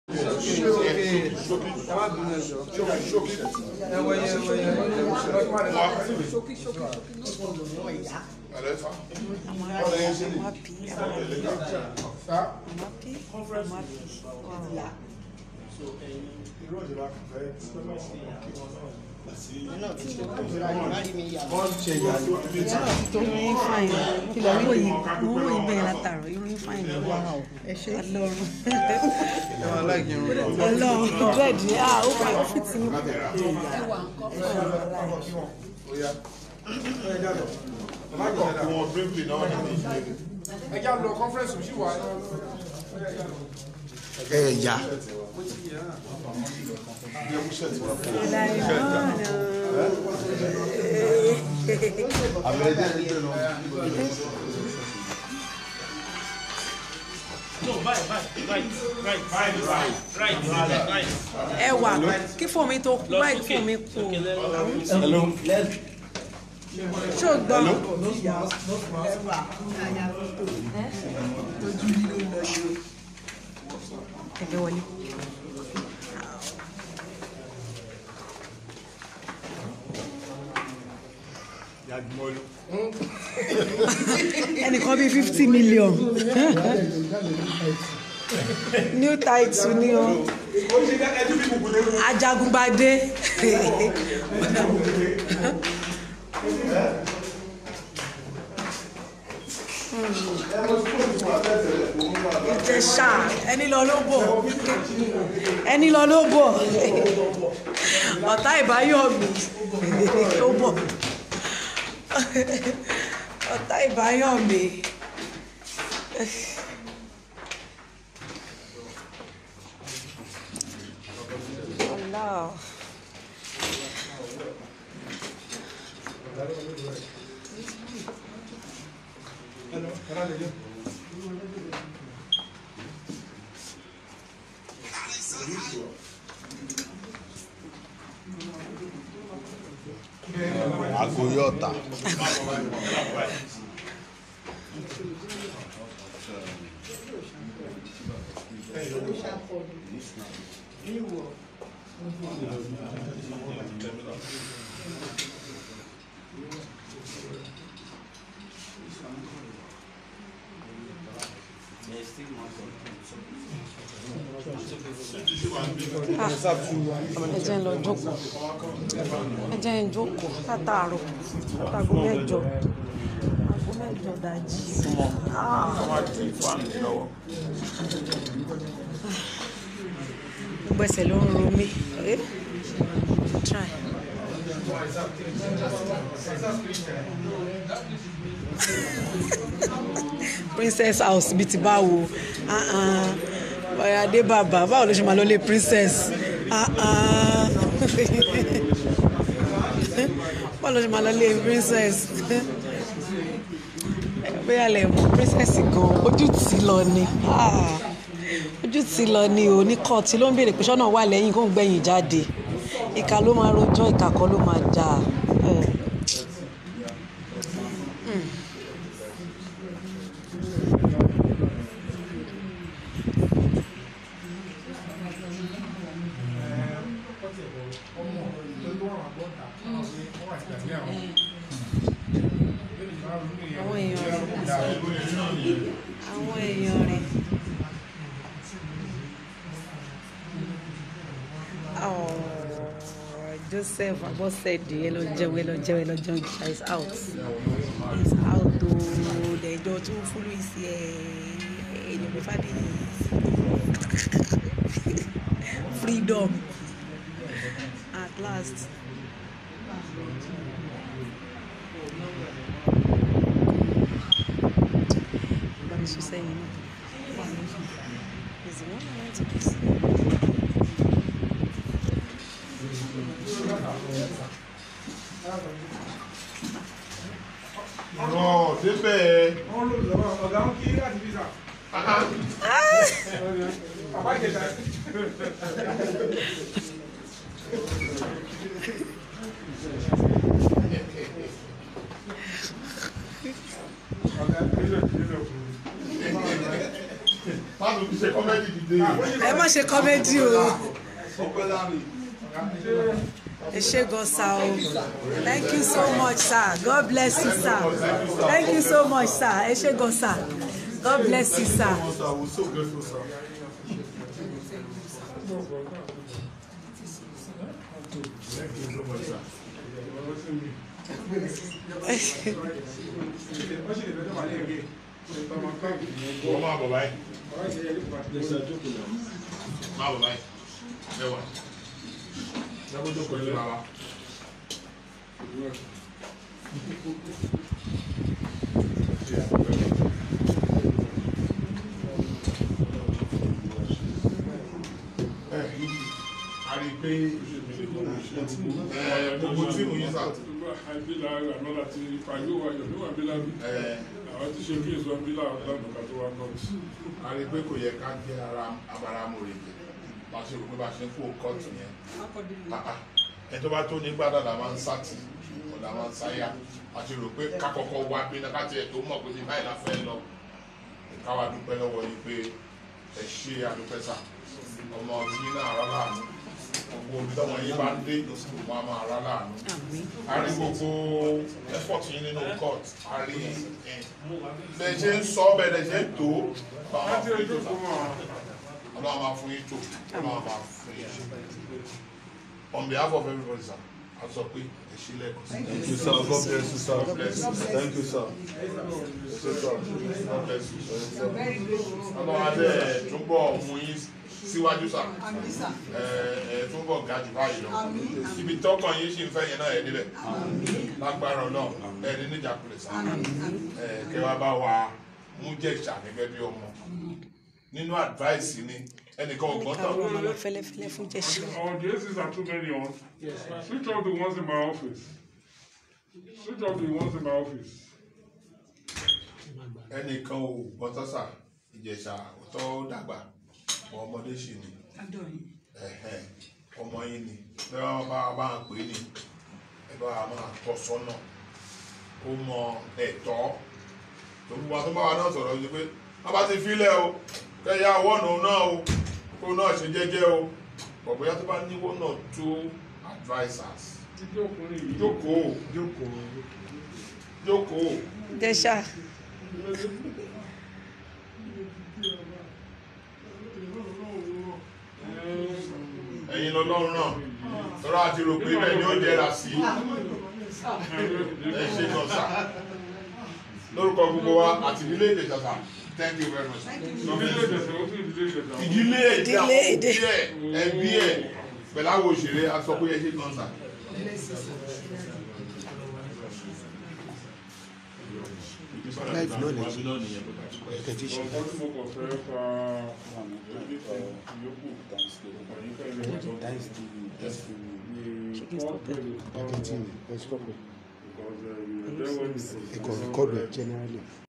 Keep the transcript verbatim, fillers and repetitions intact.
Eh, yeah. No, vai, vai, vai, vai, vai, vai, vai, vai. É o água. Que fome tô com mais fome com. Hello. Show down. Hello. Ali. Ẹnìkan bíi fifty million. New title ni o. Ajagungbade. Ijesha, ẹni lọ ló bọ̀. Ẹni lọ ló bọ̀. Ọ̀tá ìbáyọ̀ mi. Ó bọ̀. Ọ̀tá ìbáyọ̀ mi. Allah. Agoyota. Ẹ jẹ́ ń lọ jókòó. Ẹ jẹ́ ń jókòó látàárọ̀. Látago mẹ́jọ. Aago mẹ́jọ dájí. Gbogbo ẹsẹ̀ ló ń ro mí. Try. Princess house bíi ti báwo. Adé bàbá báwo ló ṣe máa lọ lé princess. Báwo ló ṣe máa lọ lé princess. Bóyá lè mú princess gan ojú tì lọ ni. Ojú tì lọ ni o ní kọ́ọ̀tì ló ń béèrè pé ṣọ́nà wà lẹ́yìn kó ń gbẹ̀yìn jáde. Ìkà ló máa rojọ́ ìkà kan ló máa jà. Àwọn èèyàn rẹ̀. Àwọn èèyàn rẹ̀. Joseph Abosede, hello Joe, hello Joe, hello Joe. Is out. He's out to the door to follow his freedom at last. What is she saying? Is the one I want to kiss? Oh, débẹ̀. Ọ̀gá ń kí láti bí sà. Bàbá Ìjẹ̀ṣà. Ọ̀gá, má tó fi ṣe kọ́mẹ́dì dìde. ẹ má ṣe kọ́mẹ́dì o. ẹ ṣé gan sa o. Thank you so much sir. God bless you sir. Thank you so much sir. ẹ ṣé gan sa. God bless you sir. Wọ́n máa bọ̀ báyìí. Máa bọ̀ báyìí. Mẹ́wàá. Lábójó pẹ̀lú bàbá. A rí i pé gbogbo tí mo yín sá. Àìbílà àmọ́lá ti pàlú wáyọ̀ níwọ̀n bílà bí. Àwọn tí ṣe bí èso bílà ọ̀dọ́nù ká tó wá nọ́ọ̀tì. A rí i pé kò yẹ ká jẹ́ ara abáramòrèjì. Bá ṣe rò pé bá ṣe ń kó kọ́ọ̀tù yẹn. Ẹ tó bá tó ní gbádà la máa ń sátì, la máa ń sáyà. A ṣe rò pé ká kọ́kọ́ wá bí náà ká tiẹ̀ tó mọ̀ pé ní báyìí la fẹ́ lọ. Ká wá dúpẹ́ lọ́wọ́ yín pé ẹ ṣe àdúpẹ́ sà. Ọmọ tí náà rọ́ láàánú. Gbogbo omi tọ́mọ yín bá ń dé, wọn a máa rá láàánú. A rí gbogbo effort yín nínú court. A rí bẹ́ẹ̀ ṣe ń sọ bẹ́ẹ̀ lẹ ṣe ń tó. Ọlọ́run máa fún yín tó. Ọlọ́run máa fún yín tó. On behalf of everybody, sir, a sọ pé ẹ ṣe lẹ́kọ̀ọ́ sí. Thank you, sir. God bless you, sir. God bless you. Thank you, sir. God bless you. Ọlọ́run adé túbọ̀ mú yín síwájú sà. Ẹ ẹ túbọ̀ ga jù báyìí lọ. Ibi tọ́kàn yín ṣì ń fẹ́ yẹn náà ẹ̀ débẹ̀. Lágbára Ọlọ́run ẹ̀ ní níjà kulẹ̀ sà. Ẹ kẹ́ wá bá wa mú Ijesha gẹ́gẹ́ bí ọmọ. Nínú advice ni ẹnìkan ọgbọ́n tán. Our D Ss are too many on. Switch off the ones in my office. Switch off the ones in my office. Ẹnìkan ò gbọ́n tán sà. Ijesha tó dàgbà. Ọmọdé ṣì ni. Ọmọ yín ni. Bẹ́ẹ̀ wọ́n bá bá ń pè é ní. Ẹ bá wa máa tọ́ sọ́nà. Ó mọ ẹ̀tọ́. Gbogbo wa tó bá wa náà sọ̀rọ̀ yìí pé wọ́n bá ti fílẹ̀ o. Kẹ́yà wọ́nà náà o. Kó náà ṣe jẹ́jẹ́ o. Bọ̀bọ̀yá tó bá ní one or two advisers. Jókòó. Jókòó. Ijesha. Ẹ̀yin lọ́lọ́run náà. Tọ́lá àti rò pé bẹ́ẹ̀ ni ó jẹ́ra sí. Ẹ ṣe gan sà. Lórúkọ gbogbo wa àti ìdílé Ijesha sà. Thank you very much. Ìdílé ìdílé ẹbí ẹ̀ pẹ̀lú àwọn òṣèré a sọ pé ẹ ṣe gan sà. Life knowledge. Petition. Generally.